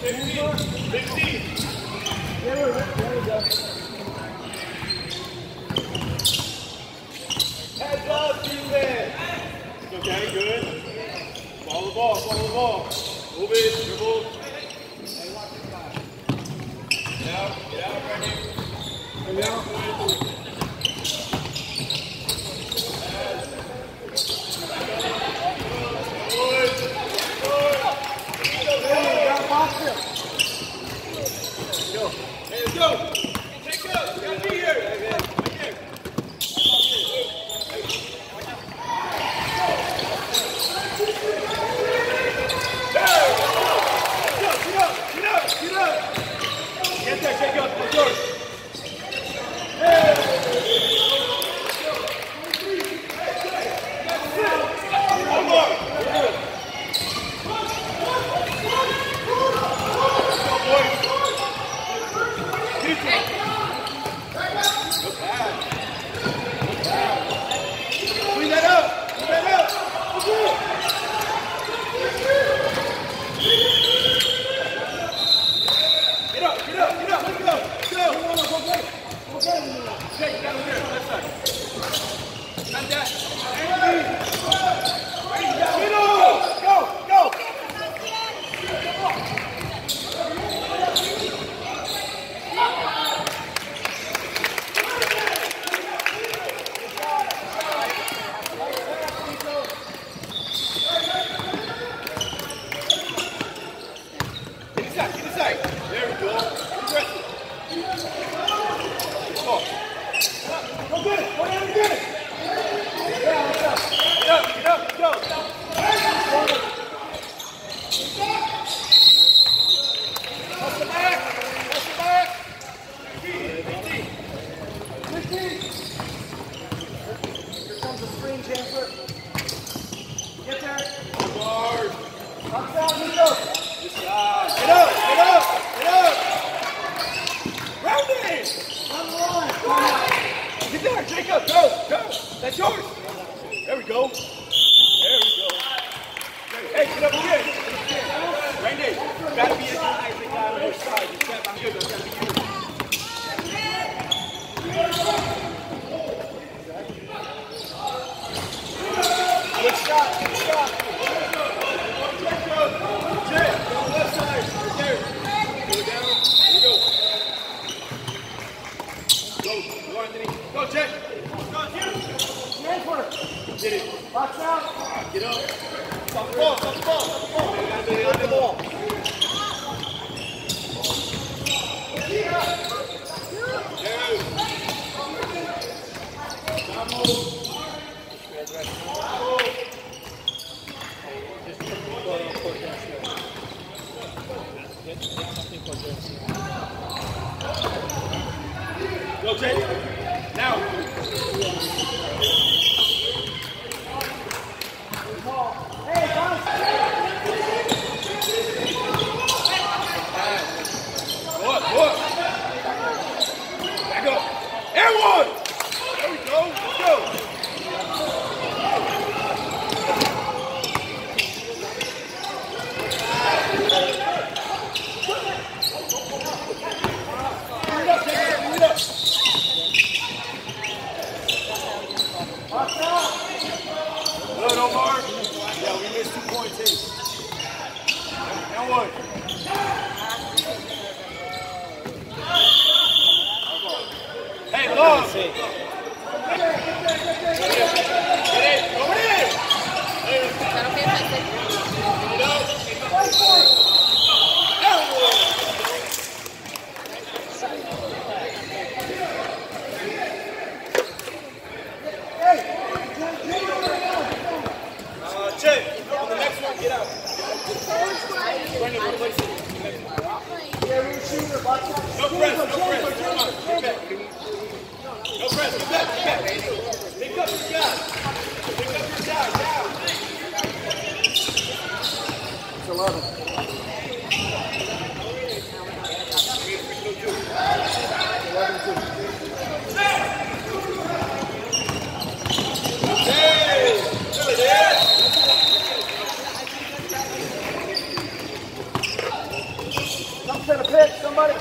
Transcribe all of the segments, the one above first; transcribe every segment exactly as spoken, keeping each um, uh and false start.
Okay, good. Follow the ball, follow the ball. Move it, dribble. Get out, get out, Randy. Get out. Go. Hey, let's go. Take it up. You gotta be here. Right here. Get there, take up, let's go. Hey! One more. Clean that up, clean that up. Get up, get up, get up, let's go, let's go. Go, go, go, go. Jake, down here, left side. Not that. Get up, go, go. Jacob, go, go. That's yours. There we go. There we go. Hey, get up again. Randy, you gotta be a guy that got on your side. You can't, I'm good. That's gotta be you. Good shot, good shot. Jay, go left side. Right there. Go down. There you go. Go, go, Anthony. Go, Jay. Get it. Box out. Get up. Stop the ball. Stop the ball. Stop the ball. Stop the ball. Go, Jay. Now. Good, Omar. Yeah, we missed two points in. Now what? Hey, Love. Get it. Go in. Get out. Brandon, replace it. No press, no press. Come on, get back. No press, get back, get back. Pick up your guy. Pick up your guy, down. It's eleven. eleven two. Hey! There it is! Set a pitch, somebody.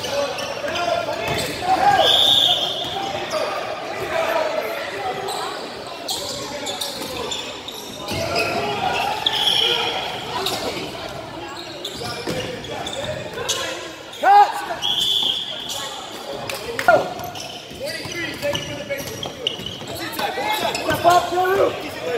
Step up, two.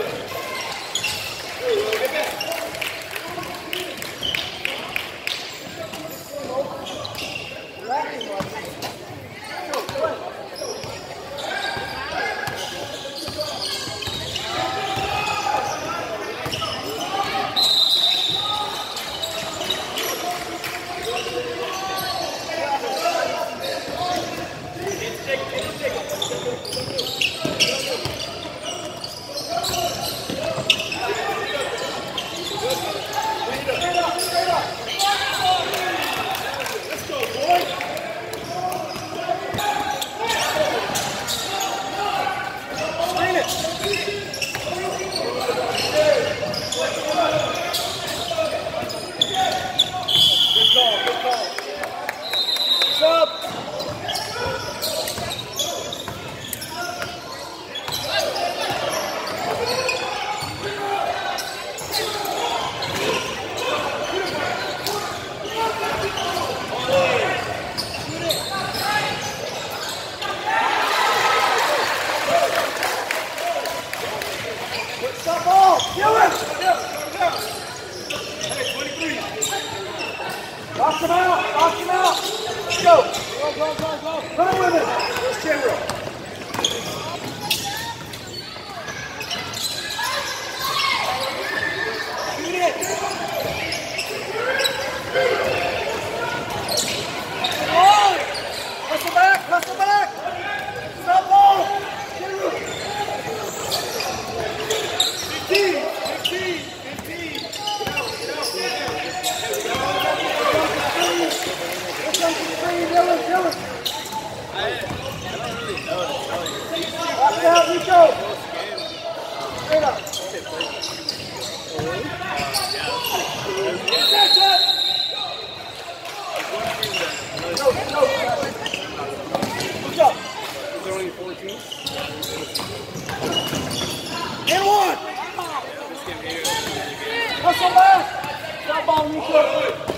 Box him out! Box him out! Let's go! Go, go, go, go! Run with it! Let's general. Shoot it! Come on! Hustle back! Hustle back! Stop ball! General! fifteen! fifteen! fifteen! Get out! Get out! Get out! Dylan, Dylan. I don't really know. Watch out, Rico. Straight up. That's it. No, no. What's up? Is there only fourteen? And one. Hustle back. Stop ball, Rico.